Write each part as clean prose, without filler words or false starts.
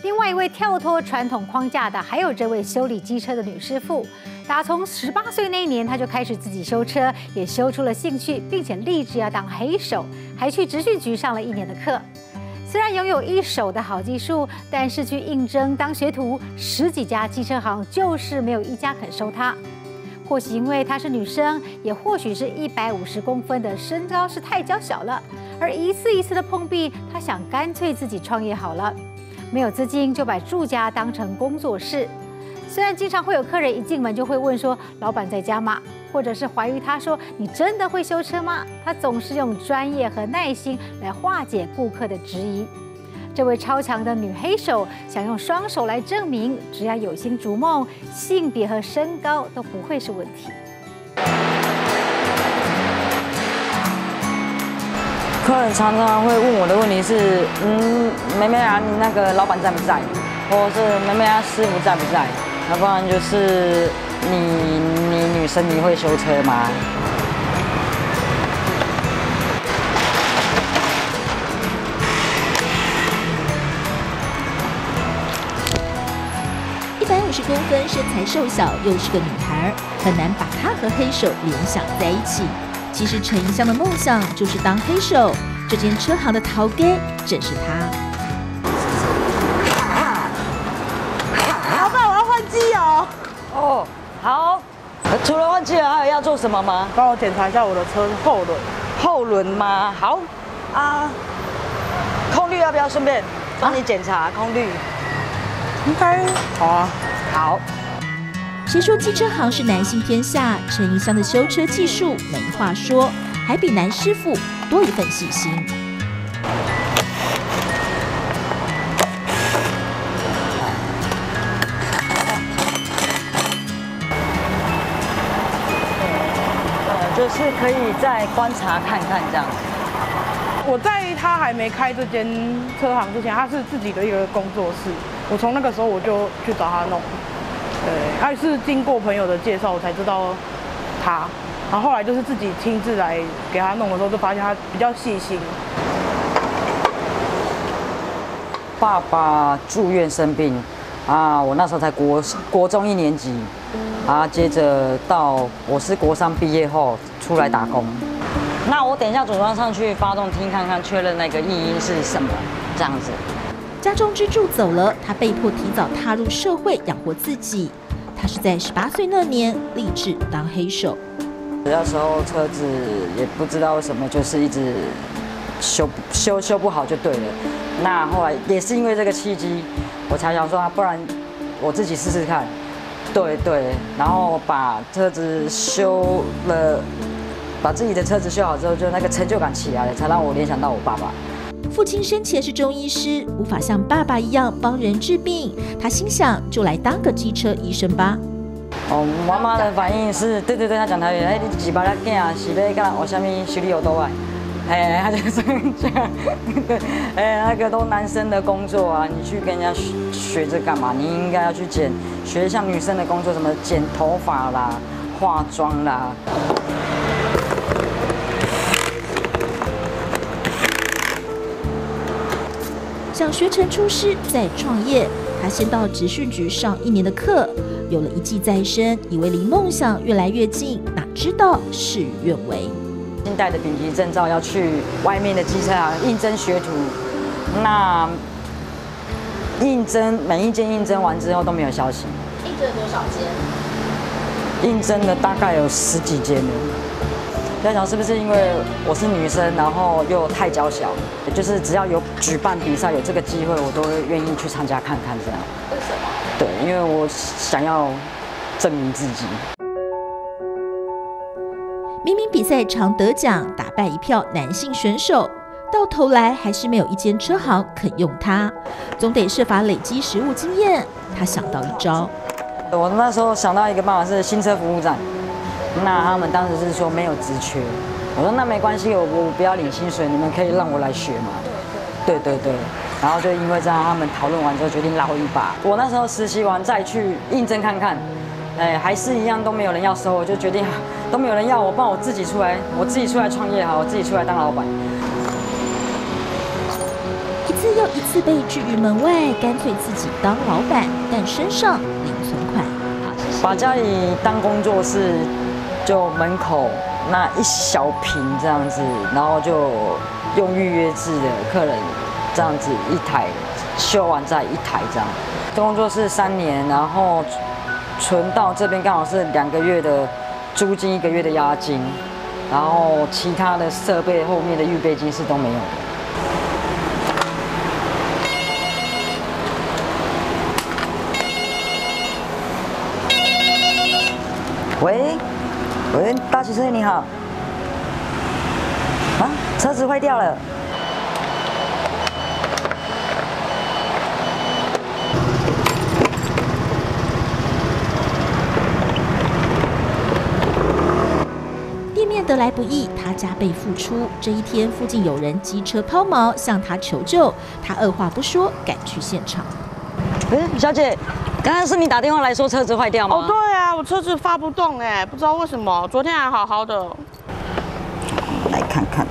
另外一位跳脱传统框架的，还有这位修理机车的女师傅。打从18岁那一年，她就开始自己修车，也修出了兴趣，并且立志要当黑手，还去职训局上了1年的课。虽然拥有一手的好技术，但是去应征当学徒，10几家机车行就是没有一家肯收她。或许因为她是女生，也或许是150公分的身高是太娇小了。而一次一次的碰壁，她想干脆自己创业好了。没有资金，就把住家当成工作室。虽然经常会有客人一进门就会问说：“老板在家吗？”或者是怀疑他说：“你真的会修车吗？”他总是用专业和耐心来化解顾客的质疑。这位超强的女黑手想用双手来证明，只要有心逐梦，性别和身高都不会是问题。 客人常常会问我的问题是：妹妹啊，你那个老板在不在？或者是妹妹啊，师傅在不在？要不然就是你女生你会修车吗？ 150公分，身材瘦小，又是个女孩，很难把她和黑手联想在一起。其实陈怡香的梦想就是当黑手，这间车行的头家正是她。 老板，我要换机油。 哦，好。除了换机油，还有要做什么吗？ 帮我检查一下我的车后轮。 后轮吗？好。啊，空滤要不要顺便帮你检查空滤？ 应该好啊。 好。 谁说机车行是男性天下？陈怡香的修车技术没话说，还比男师傅多一份细心。 就是可以再观察看看这样。 我在他还没开这间车行之前，他是自己的一个工作室。我从那个时候我就去找他弄。对，还是经过朋友的介绍，我才知道他。然后后来就是自己亲自来给他弄的时候，就发现他比较细心。 爸爸住院生病啊，我那时候才国中1年级啊，接着到我是国3毕业后出来打工。那我等一下组装上去发动听看看，确认那个异音是什么，这样子。 家中支柱走了，他被迫提早踏入社会养活自己。他是在18岁那年立志当黑手。 那时候车子也不知道为什么，就是一直修不好就对了。那后来也是因为这个契机，我才想说啊，不然我自己试试看。对，然后把车子修了，把自己的车子修好之后，就那个成就感起来了，才让我联想到我爸爸。 父亲生前是中医师，无法像爸爸一样帮人治病，他心想就来当个机车医生吧。 哦，妈妈的反应是，对，他讲台语，哎，你几把仔囝是要干学什么修理有多外？哎，他就是这样，对，哎，那个都男生的工作啊，你去跟人家学这干嘛？你应该要去学像女生的工作，什么剪头发啦、化妆啦。 想学成出师再创业，他先到职训局上1年的课，有了一技在身，以为离梦想越来越近，哪知道事与愿违。 新带的丙级证照要去外面的机车行应征学徒，那每一间应征完之后都没有消息。 应征了多少间？ 应征了大概有10几间了。在想是不是因为我是女生，然后又太娇小，就是只要有举办比赛有这个机会，我都会愿意去参加看看这样。 为什么？ 对，因为我想要证明自己。 明明比赛常得奖，打败一票男性选手，到头来还是没有一间车行肯用他，总得设法累积实务经验。他想到一招， 我那时候想到一个办法是新车服务站。那他们当时是说没有职缺，我说那没关系，我不要领薪水，你们可以让我来学嘛。对，然后就因为这样，他们讨论完之后决定捞一把。我那时候实习完再去应征看看，还是一样都没有人要收，我就决定都没有人要我，不然我自己出来创业好，我自己出来当老板。 一次又一次被拒于门外，干脆自己当老板，但身上零存款。 把家里当工作室，就门口那一小坪这样子，然后就用预约制的客人这样子一台修完再一台这样。工作室3年，然后存到这边刚好是2个月的租金，1个月的押金，然后其他的设备后面的预备金是都没有的。喂，大汽车你好。啊，车子坏掉了。 店面得来不易，他加倍付出。这一天，附近有人机车抛锚向他求救，他二话不说赶去现场。 小姐，刚刚是你打电话来说车子坏掉吗？ 哦，对啊，我车子发不动哎，不知道为什么，昨天还好好的。 来看看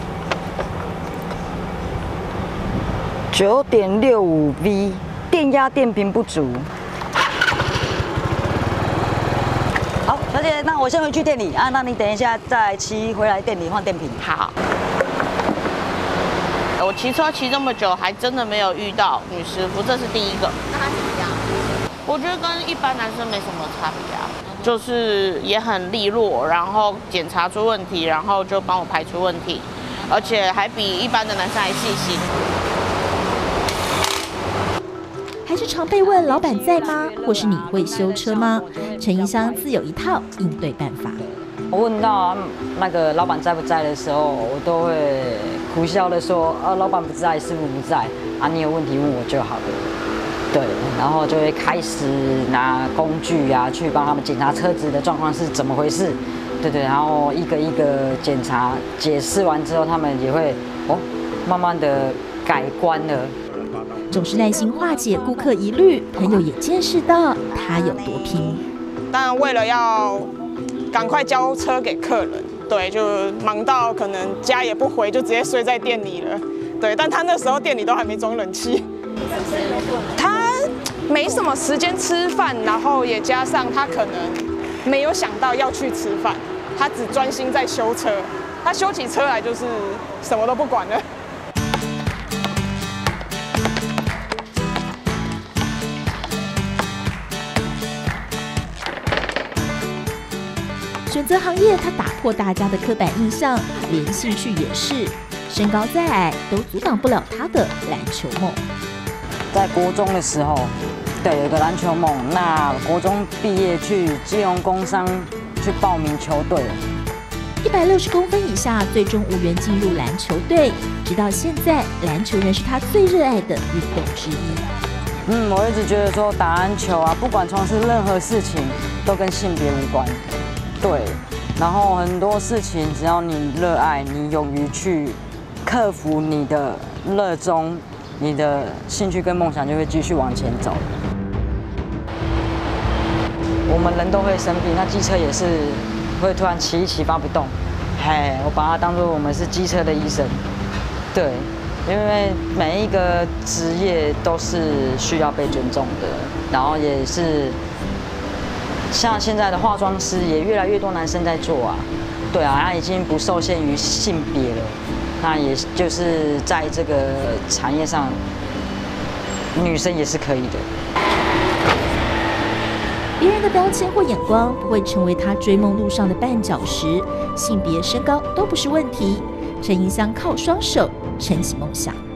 ，9.65V， 电压电瓶不足。好，小姐，那我先回去店里啊，那你等一下再骑回来店里换电瓶。 好。我骑车骑这么久，还真的没有遇到女师傅，这是第一个。 那他怎么样？ 我觉得跟一般男生没什么差别啊，就是也很利落，然后检查出问题，然后就帮我排除问题，而且还比一般的男生还细心。 还是常被问老板在吗？或是你会修车吗？陈怡香自有一套应对办法。 我问到那个老板在不在的时候，我都会苦笑的说：老板不在，师傅不在啊，你有问题问我就好了。对，然后就会开始拿工具啊，去帮他们检查车子的状况是怎么回事。对，然后一个一个检查，解释完之后，他们也会慢慢的改观了。 总是耐心化解顾客疑虑，朋友也见识到他有多拼。 当然，为了要赶快交车给客人，对，就忙到可能家也不回，就直接睡在店里了。对，但他那时候店里都还没装冷气，他没什么时间吃饭，然后也加上他可能没有想到要去吃饭，他只专心在修车。他修起车来就是什么都不管了。 选择行业，他打破大家的刻板印象，连兴趣也是，身高再矮都阻挡不了他的篮球梦。 在国中的时候，对，有个篮球梦。那国中毕业去基隆工商去报名球队 ，160公分以下最终无缘进入篮球队，直到现在，篮球仍是他最热爱的运动之一。 我一直觉得说打篮球啊，不管从事任何事情，都跟性别无关。对，然后很多事情，只要你热爱，你勇于去克服你的热衷，你的兴趣跟梦想就会继续往前走。我们人都会生病，那机车也是会突然骑一骑发不动，我把它当作我们是机车的医生。对，因为每一个职业都是需要被尊重的，然后也是。像现在的化妆师也越来越多男生在做啊，对啊，他已经不受限于性别了，那也就是在这个产业上，女生也是可以的。 别人的标签或眼光不会成为他追梦路上的绊脚石，性别、身高都不是问题。陈怡香靠双手撑起梦想。